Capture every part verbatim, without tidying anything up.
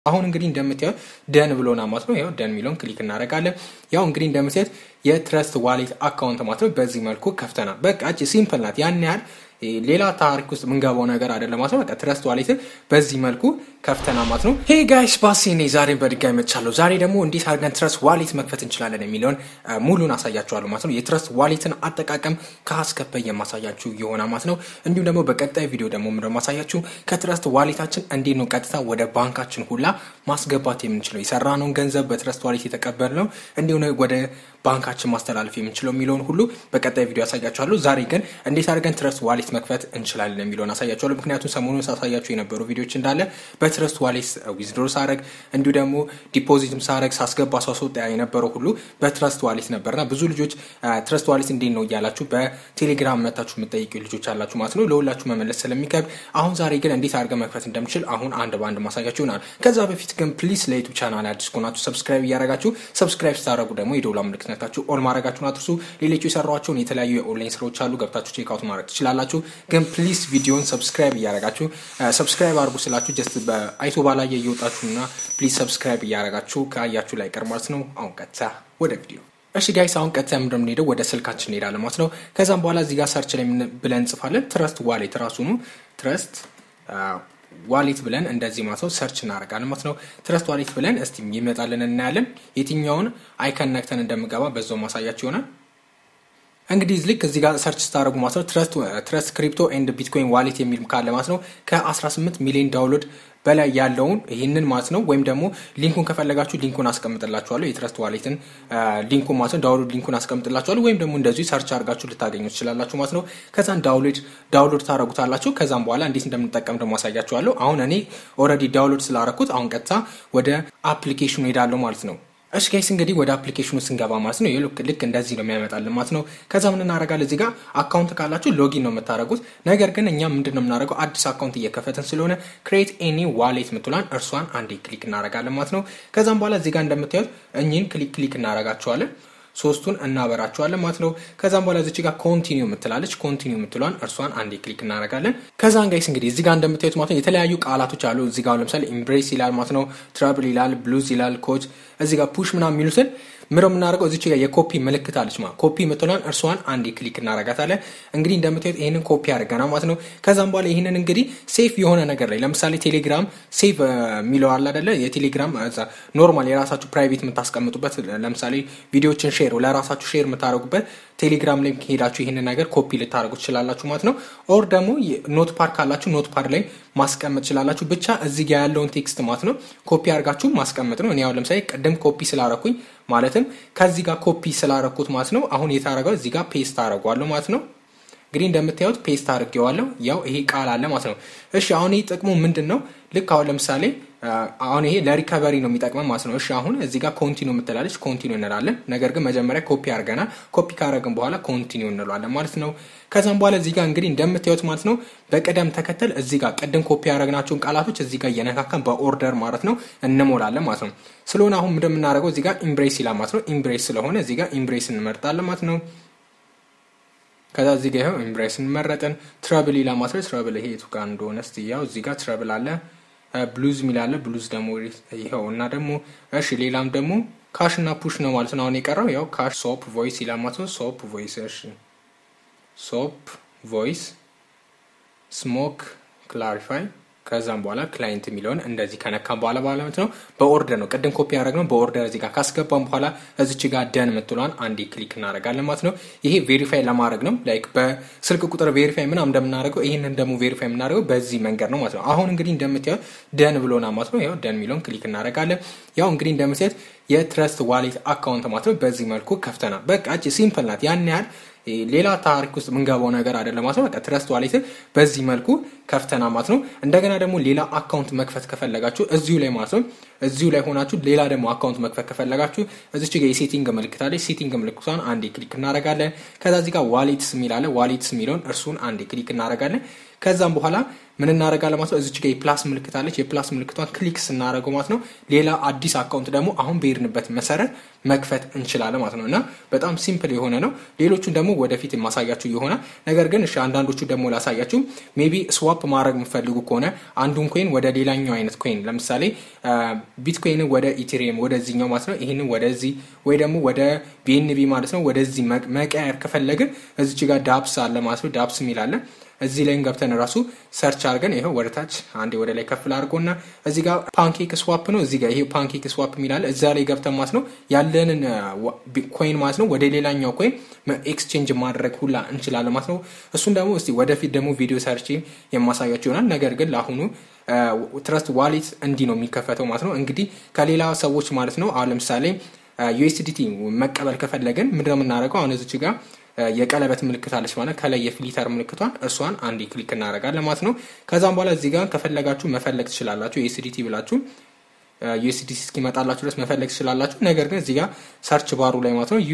አሁን እንግዲህ እንደምታዩት ደን ብሎና ማለት ነው። ያው ደን ሚሊዮን ክሊክ እናደርጋለን። ያው እንግዲህ እንደምታዩት የትረስት ዋሌት አካውንት ማለት ነው በዚህ መልኩ ከፍተናል። በቃ እቺ ሲምፕል ናት። ያን ያህል ሌላ ታሪክ ውስጥ ምንገባው ነገር አይደለም ማለት ነው። በቃ ትረስት ዋሌት በዚህ መልኩ ከፍተና ማለት ነው። ሄይ ጋይስ ባሲ ነኝ። ዛሬ በድጋሚ መጥቻለሁ። ዛሬ ደግሞ እንዴት አድርገን ትረስት ዋሌት መክፈት እንችላለን የሚለውን ሙሉን አሳያችኋለሁ ማለት ነው። የትረስት ዋሌትን አጠቃቀም ከአስከፈ የማሳያችሁ ይሆናል ማለት ነው። እንዲሁም ደግሞ በቀጣይ ቪዲዮ ደግሞ ምንድነው ማሳያችሁ ከትረስት ዋሌታችን እንዴት ነው ቀጥታ ወደ ባንካችን ሁላ ማስገባት የምንችለው የሰራነውን ገንዘብ በትረስት ዋሌት የተቀበልነው እንዲሁም ወደ ባንካችን ማስተላለፍ የምንችለው የሚለውን ሁሉ በቀጣይ ቪዲዮ አሳያችኋለሁ። ዛሬ ግን እንዴት አድርገን ትረስት ዋሌት መክፈት እንችላለን የሚለውን አሳያችኋለሁ። ምክንያቱም ሰሞኑን ሳሳያችሁ የነበሩ ቪዲዮዎች እንዳለ በትረስት ዋሌት ዊዝድሮ ሳረግ እንዲሁ ደግሞ ዲፖዚትም ሳረግ ሳስገባ ሳስወጣ የነበረው ሁሉ በትረስት ዋሌት ነበርና ብዙ ልጆች ትረስት ዋሌት እንዴት ነው እያላችሁ በቴሌግራም መታችሁ የምትጠይቁ ልጆች አላችሁ ማለት ነው። ለሁላችሁ መመለስ ስለሚከብድ አሁን ዛሬ ግን እንዴት አድርገን መክፈት እንደምችል አሁን አንድ ባንድ ማሳያችሁ ይሆናል። ከዛ በፊት ግን ፕሊዝ ለዩቲዩብ ቻናል አዲስ ከሆናችሁ ሰብስክራይብ እያደረጋችሁ ሰብስክራይብ ስታደርጉ ደግሞ የደወል ምልክት ነካችሁ ኦል ማድረጋችሁን አትርሱ። ሌሎች የሰራኋቸውን የተለያዩ የኦንላይን ስራዎች አሉ ገብታችሁ ቼክ አውት ማድረግ ትችላላችሁ። ግን ፕሊዝ ቪዲዮን ሰብስክራይብ እያደረጋችሁ ሰብስክራይብ አድርጉ ስላችሁ ጀስት በአይቶ ባላየ እየወጣችሁና ፕሊዝ ሰብስክራይብ እያደረጋችሁ ካያችሁ ላይ ቀር ማለት ነው። አሁን ቀጥታ ወደ ቪዲዮ እሺ ጋይስ አሁን ቀጥታ ምንድነው የምንሄደው ወደ ስልካችን እንሄዳለን ማለት ነው። ከዛም በኋላ እዚህ ጋር ሰርች ላይ ብለን እንጽፋለን ትረስት ዋሌት ራሱ ነው ትረስት ዋሌት ብለን እንደዚህ ማለት ነው ሰርች እናደርጋለን ማለት ነው። ትረስት ዋሌት ብለን እስቲ ይመጣልን እናያለን። የትኛውን አይከን ነክተን እንደምገባ በዛው ማሳያችሁ ይሆናል። እንግዲህ ልክ እዚህ ጋር ሰርች ስታደርጉ ማለት ነው ትረስት ትረስት ክሪፕቶ ኤንድ ቢትኮይን ዋሌት የሚል ካለ ማለት ነው ከ18 ሚሊዮን ዳውንሎድ በላይ ያለውን ይሄንን ማለት ነው። ወይም ደግሞ ሊንኩን ከፈለጋችሁ ሊንኩን አስቀምጥላችኋለሁ የትረስት ዋሌትን ሊንኩን ማለት ነው ዳውንሎድ ሊንኩን አስቀምጥላችኋለሁ ወይም ደግሞ እንደዚህ ሰርች አድርጋችሁ ልታገኙ ትችላላችሁ ማለት ነው። ከዛን ዳውንሎድ ዳውንሎድ ታረጉታላችሁ። ከዛም በኋላ እንዴት እንደምንጠቀም ደግሞ አሳያችኋለሁ። አሁን እኔ ኦሬዲ ዳውንሎድ ስላደረኩት አሁን ቀጥታ ወደ አፕሊኬሽኑ ሄዳለሁ ማለት ነው። እሺ ጋይስ እንግዲህ ወደ አፕሊኬሽኑ ስንገባ ማለት ነው ይልክ ልክ እንደዚህ ነው የሚያመጣልን ማለት ነው። ከዛ ምን እናደርጋለን እዚህ ጋር አካውንት ካላችሁ ሎጊን ነው የምታደርጉት። ነገር ግን እኛ ምንድነው የምናደርገው አዲስ አካውንት እየከፈተን ስለሆነ create any wallet ምትሏን እርሷን አንዴ ክሊክ እናደርጋለን ማለት ነው። ከዛም በኋላ እዚህ ጋር እንደምታዩት እኚህን ክሊክ ክሊክ እናደርጋቸዋለን ሶስቱን እናበራቸዋለን ማለት ነው። ከዛም በኋላ እዚህ ጋር ኮንቲኒው ምትላለች ኮንቲኒው ምትሏን እርሷን አንዴ ክሊክ እናደርጋለን። ከዛን ጋይስ እንግዲህ እዚህ ጋር እንደምታዩት ማለት ነው የተለያዩ ቃላቶች አሉ። እዚህ ጋር ለምሳሌ ኤምብሬስ ይላል ማለት ነው፣ ትራብል ይላል፣ ብሉዝ ይላል፣ ኮች እዚህ ጋር ፑሽ ምናምን የሚሉትን ምሮ ምናደርገው እዚህ ጋር የኮፒ ምልክት አለች ማለት ኮፒ ምትሏን እርሷን አንዴ ክሊክ እናደርጋታለን። እንግዲህ እንደምታዩት ይሄንን ኮፒ አድርገናል ማለት ነው። ከዛም በኋላ ይሄንን እንግዲህ ሴፍ የሆነ ነገር ላይ ለምሳሌ ቴሌግራም ሴፍ ሚለው አለ አይደለ የቴሌግራም ኖርማል የራሳችሁ ፕራይቬት የምታስቀምጡበት ለምሳሌ ቪዲዮችን ሼር ለራሳችሁ ሼር የምታደርጉበት ቴሌግራም ላይ ሄዳችሁ ይሄንን ነገር ኮፒ ልታደርጉ ትችላላችሁ ማለት ነው። ኦር ደግሞ ኖትፓድ ካላችሁ ኖትፓድ ላይ ማስቀመጥ ትችላላችሁ። ብቻ እዚህ ጋር ያለውን ቴክስት ማለት ነው ኮፒ አድርጋችሁ ማስቀመጥ ነው። እኔ ያው ለምሳሌ ቀደም ኮፒ ስላደረኩኝ ማለትም ከዚህ ጋር ኮፒ ስላደረኩት ማለት ነው አሁን የታረጋው እዚህ ጋር ፔስት አደርጋለሁ ማለት ነው። እንግዲህ እንደምታዩት ፔስት አድርጌዋለሁ። ያው ይሄ ቃል አለ ማለት ነው። እሺ አሁን ይሄ ጥቅሙ ምንድነው? ልክ አሁን ለምሳሌ አሁን ይሄ ለሪከቨሪ ነው የሚጠቅመው ማለት ነው። እሺ አሁን እዚህ ጋር ኮንቲኒው ምትላለች ኮንቲኒው እንላለን። ነገር ግን መጀመሪያ ኮፒ አድርገናል። ኮፒ ካደረግን በኋላ ኮንቲኒው እንላለን ማለት ነው። ከዛም በኋላ እዚህ ጋር እንግዲህ እንደምታዩት ማለት ነው በቀደም ተከተል እዚህ ጋር ቀደም ኮፒ ያደረግናቸውን ቃላቶች እዚህ ጋር እየነካካን በኦርደር ማለት ነው እንሞላለን ማለት ነው። ስለሆነ አሁን ምንድነው የምናደርገው እዚህ ጋር ኢምብሬስ ይላል ማለት ነው። ኢምብሬስ ስለሆነ እዚህ ጋር ኢምብሬስ እንመርጣለን ማለት ነው። ከዛ እዚህ ጋር ይሄው ኢምብሬስ እንመረጥን። ትራብል ይላል ማለት ነው። ትራብል ይሄ የቱ ጋር እንደሆነ እስቲ ያው እዚህ ጋር ትራብል አለ። ብሉዝ ሚላለ ብሉዝ ደግሞ ይሄው እና ደግሞ እሺ ሌላም ደግሞ ካሽ እና ፑሽ ነው ማለት ነው። አሁን የቀረው ያው ካሽ ሶፕ ቮይስ ይላል ማለት ነው። ሶፕ ቮይስ እሺ ሶፕ ቮይስ ስሞክ ክላሪፋይ ከዛም በኋላ ክላይንት የሚለውን እንደዚህ ከነካን በኋላ ማለት ነው በኦርደር ነው ቀደም ኮፒ ያደረግነው በኦርደር እዚህ ጋር ካስገባን በኋላ እዚች ጋር ደን ምትሏን አንዴ ክሊክ እናደርጋለን ማለት ነው። ይሄ ቬሪፋይ ለማድረግ ነው ላይክ በስልክ ቁጥር ቬሪፋይ ምናምን እንደምናደርገው ይሄንን ደግሞ ቬሪፋይ የምናደርገው በዚህ መንገድ ነው ማለት ነው። አሁን እንግዲህ እንደምታዩት ደን ብሎና ማለት ነው ያው ደን ሚሊዮን ክሊክ እናደርጋለን። ያው እንግዲህ እንደምታዩት የትረስት ዋሌት አካውንት ማለት ነው በዚህ መልኩ ከፍተናል። በቃ እቺ ሲምፕል ናት። ያን ያህል ሌላ ታሪክ ውስጥ ምንገባው ነገር አይደለም ማለት ነው። በቃ ትረስት ዋሌት በዚህ መልኩ ከፍተና ማለት ነው። እንደገና ደግሞ ሌላ አካውንት መክፈት ከፈለጋችሁ እዚሁ ላይ ማለት ነው እዚሁ ላይ ሆናችሁ ሌላ ደግሞ አካውንት መክፈት ከፈለጋችሁ እዚች ጋር የሴቲንግ ምልክት አለ። ሴቲንግ ምልክቷን አንዴ ክሊክ እናደርጋለን። ከዛ እዚህ ጋር ዋሌትስ የሚል አለ። ዋሌትስ የሚለውን እርሱን አንዴ ክሊክ እናደርጋለን። ከዛም በኋላ ምን እናደርጋለን ማለት ነው እዚች ጋር የፕላስ ምልክት አለች የፕላስ ምልክቷን ክሊክ ስናደርገው ማለት ነው ሌላ አዲስ አካውንት ደግሞ አሁን በሄድንበት መሰረት መክፈት እንችላለን ማለት ነውና በጣም ሲምፕል የሆነ ነው ሌሎቹን ደግሞ ወደፊት ማሳያችሁ ይሆናል ነገር ግን እሺ አንዳንዶቹ ደግሞ ላሳያችሁ ሜቢ ስዋፕ ማድረግ የምትፈልጉ ከሆነ አንዱን ኮይን ወደ ሌላኛው አይነት ኮይን ለምሳሌ ቢትኮይን ወደ ኢቴሪየም ወደዚህኛው ማለት ነው ይሄንን ወደዚህ ወይ ደግሞ ወደ ቢኤንቢ ማለት ነው ወደዚህ መቀየር ከፈለግን እዚች ጋር ዳፕስ አለ ማለት ነው ዳፕስ ሚል አለ እዚህ ላይ ገብተን ራሱ ሰርች አድርገን ይሄው ወደታች አንዴ ወደ ላይ ከፍል አድርጎና እዚህ ጋር ፓንኬክ ስዋፕ ነው እዚህ ጋር ይሄ ፓንኬክ ስዋፕ ሚላል እዛ ላይ ገብተን ማለት ነው ያለንን ኮይን ማለት ነው ወደ ሌላኛው ኮይን ኤክስቼንጅ ማድረግ ሁላ እንችላለን ማለት ነው እሱን ደግሞ እስቲ ወደፊት ደግሞ ቪዲዮ ሰርች የማሳያችሁ ይሆናል ነገር ግን ለአሁኑ ትረስት ዋሌት እንዲ ነው የሚከፈተው ማለት ነው እንግዲህ ከሌላ ሰዎች ማለት ነው አሁን ለምሳሌ ዩኤስዲቲ መቀበል ከፈለግን ምንድነው የምናደርገው አሁን እዚች ጋር የቀለበት ምልክት አለች ማለት ከላይ የፊልተር ምልክቷን እሷን አንዴ ክሊክ እናደርጋለን ማለት ነው ከዛም በኋላ እዚህ ጋር ከፈለጋችሁ መፈለግ ትችላላችሁ ዩኤስዲቲ ብላችሁ ዩኤስዲቲ እስኪመጣላችሁ ድረስ መፈለግ ትችላላችሁ ነገር ግን እዚህ ጋር ሰርች ባሩ ላይ ማለት ነው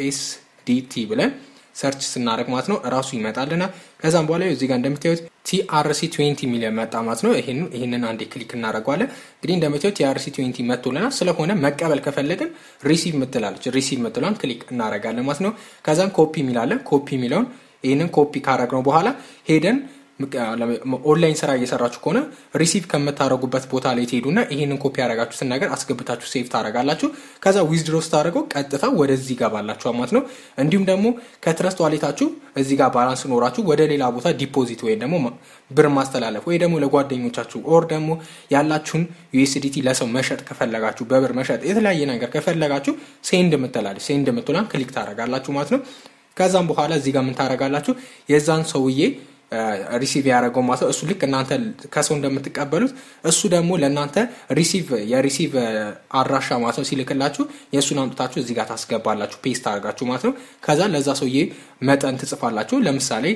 ዩኤስዲቲ ብለን ሰርች ስናደርግ ማለት ነው ራሱ ይመጣልና ከዛም በኋላ እዚህ ጋር እንደምታዩት ቲአርሲ twenty ሚሊዮን መጣ ማለት ነው ይሄንን ይሄንን አንዴ ክሊክ እናደርጋለን እንግዲህ እንደምታዩት ቲአርሲ twenty መጥቶልናል ስለሆነ መቀበል ከፈለግን ሪሲቭ ምትላለች ሪሲቭ ምትሏን ክሊክ እናደርጋለን ማለት ነው ከዛም ኮፒ ሚላለን ኮፒ ሚለውን ይሄንን ኮፒ ካደረግነው በኋላ ሄደን ኦንላይን ስራ እየሰራችሁ ከሆነ ሪሲቭ ከመታረጉበት ቦታ ላይ ትሄዱና ይሄንን ኮፒ ያደርጋችሁትን ነገር አስገብታችሁ ሴቭ ታደርጋላችሁ ከዛ ዊዝድሮ ስታደርጉ ቀጥታ ወደዚህ ጋባላችሁ ማለት ነው እንዲሁም ደግሞ ከትረስት ዋሌታችሁ እዚህ ጋር ባላንስ ኖራችሁ ወደ ሌላ ቦታ ዲፖዚት ወይ ደግሞ ብር ማስተላለፍ ወይ ደግሞ ለጓደኞቻችሁ ኦር ደግሞ ያላችሁን ዩኤስዲቲ ለሰው መሸጥ ከፈለጋችሁ በብር መሸጥ የተለያየ ነገር ከፈለጋችሁ ሴንድ ምትላለች ሴንድ ምትሏን ክሊክ ታደርጋላችሁ ማለት ነው ከዛም በኋላ እዚህ ጋር ምን ታደርጋላችሁ የዛን ሰውዬ ሪሲቭ ያደረገው ማለት እሱ ልክ እናንተ ከሰው እንደምትቀበሉት እሱ ደግሞ ለእናንተ ሪሲቭ የሪሲቭ አድራሻ ማለት ነው ሲልክላችሁ የእሱን አምጥታችሁ እዚህ ጋር ታስገባላችሁ ፔስት አድርጋችሁ ማለት ነው ከዛ ለዛ ሰውዬ መጠን ትጽፋላችሁ ለምሳሌ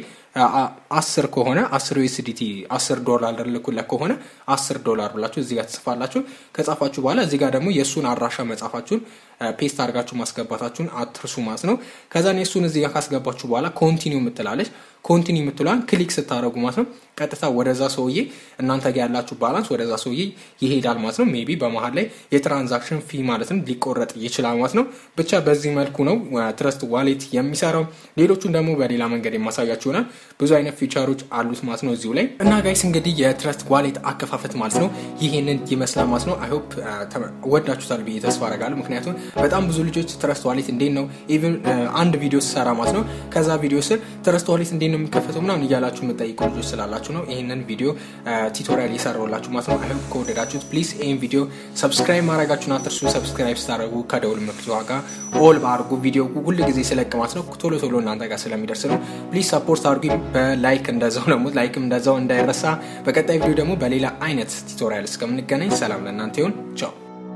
አስር ከሆነ አስር ዩኤስዲቲ አስር ዶላር ልኩለት ከሆነ አስር ዶላር ብላችሁ እዚህ ጋር ትጽፋላችሁ ከጻፋችሁ በኋላ እዚህ ጋር ደግሞ የሱን አድራሻ መጻፋችሁን ፔስት አድርጋችሁ ማስገባታችሁን አትርሱ ማለት ነው ከዛ የሱን እዚህ ጋር ካስገባችሁ በኋላ ኮንቲኒው ምትላለች ኮንቲኒው ምትሏን ክሊክ ስታደርጉ ማለት ነው ቀጥታ ወደዛ ሰውዬ እናንተ ጋር ያላችሁ ባላንስ ወደዛ ሰውዬ ይሄዳል ማለት ነው ሜቢ በመሃል ላይ የትራንዛክሽን ፊ ማለት ነው ሊቆረጥ ይችላል ማለት ነው ብቻ በዚህ መልኩ ነው ትረስት ዋሌት የሚሰራው ሌሎቹን ደግሞ በሌላ መንገድ የማሳያችሁ ይሆናል ብዙ አይነት ፊቸሮች አሉት ማለት ነው እዚሁ ላይ እና ጋይስ እንግዲህ የትረስት ዋሌት አከፋፈት ማለት ነው ይሄንን ይመስላል ማለት ነው አይ ሆፕ ወዳችሁታል ብዬ ተስፋ አደርጋለሁ ምክንያቱም በጣም ብዙ ልጆች ትረስት ዋሌት እንዴት ነው ኢቭን አንድ ቪዲዮ ሰራ ማለት ነው ከዛ ቪዲዮ ስር ትረስት ዋሌት እንዴት ነው የሚከፈተው ምናምን እያላችሁ የምትጠይቁ ልጆች ስላላችሁ ነው ይሄንን ቪዲዮ ቱቶሪያል ይሰራውላችሁ ማለት ነው አይ ሆፕ ከወደዳችሁት ፕሊዝ ይሄን ቪዲዮ ሰብስክራይብ ማድረጋችሁን አትርሱ ሰብስክራይብ ስታደርጉ ከደውል ምልክቷ ጋር ኦል ባርጉ ቪዲዮ ሁሉ ጊዜ ስለቅ ማለት ነው ቶሎ ቶሎ እናንተ ጋር ስለሚደርስ ነው ፕሊዝ ሰፖርት አድርጉ በላይክ እንደዛው ደግሞ ላይክም እንደዛው እንዳይረሳ በቀጣይ ቪዲዮ ደግሞ በሌላ አይነት ቱቶሪያል እስከምንገናኝ ሰላም ለእናንተ ይሁን ቻው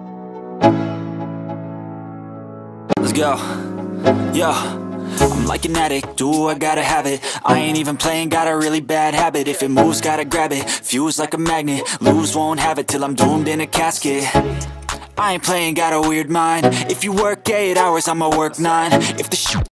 Let's go. Yeah. I'm like an addict, do I gotta have it. I ain't even playing, got a really bad habit. If it moves, gotta grab it. Fuse like a magnet, lose, won't have it till I'm doomed in a casket. I ain't playing, got a weird mind. If you work eight hours, I'ma work nine. If the shoot